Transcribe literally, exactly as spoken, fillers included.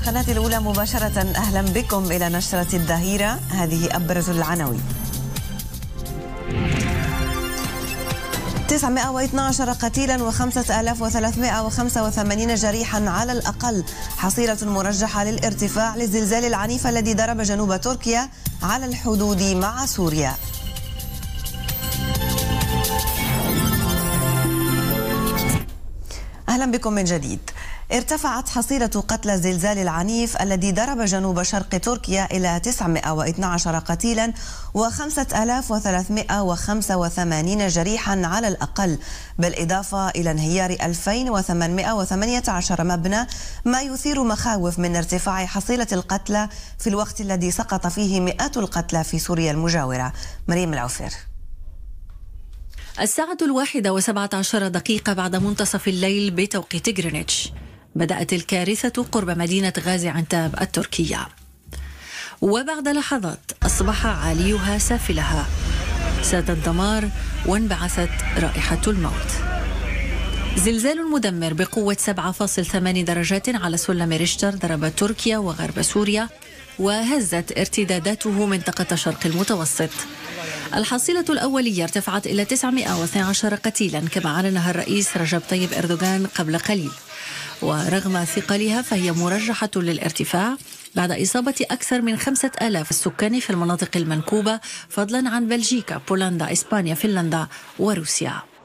القناة الأولى مباشرة. أهلا بكم إلى نشرة الظهيرة. هذه أبرز العناوين: تسعمائة واثني عشر قتيلا وخمسة آلاف وثلاثمائة وخمسة وثمانين جريحا على الأقل، حصيلة مرجحة للارتفاع للزلزال العنيف الذي ضرب جنوب تركيا على الحدود مع سوريا. أهلا بكم من جديد. ارتفعت حصيلة قتلى الزلزال العنيف الذي ضرب جنوب شرق تركيا إلى تسعمائة واثني عشر قتيلا وخمسة آلاف وثلاثمائة وخمسة وثمانين جريحا على الأقل، بالإضافة إلى انهيار ألفين وثمانمائة وثمانية عشر مبنى، ما يثير مخاوف من ارتفاع حصيلة القتلى في الوقت الذي سقط فيه مئات القتلى في سوريا المجاورة. مريم العوفر. الساعة الواحدة وسبعة عشر دقيقة بعد منتصف الليل بتوقيت غرينتش بدأت الكارثة قرب مدينة غازي عنتاب التركية، وبعد لحظات أصبح عاليها سافلها. ساد الدمار وانبعثت رائحة الموت. زلزال مدمر بقوة سبعة فاصلة ثمانية درجات على سلم ريشتر ضرب تركيا وغرب سوريا، وهزت ارتداداته منطقة شرق المتوسط. الحصيلة الأولية ارتفعت إلى تسعمائة واثني عشر قتيلا كما أعلنها الرئيس رجب طيب إردوغان قبل قليل، ورغم ثقلها فهي مرجحة للارتفاع بعد إصابة أكثر من خمسة آلاف السكان في المناطق المنكوبة، فضلا عن بلجيكا، بولندا، إسبانيا، فنلندا وروسيا.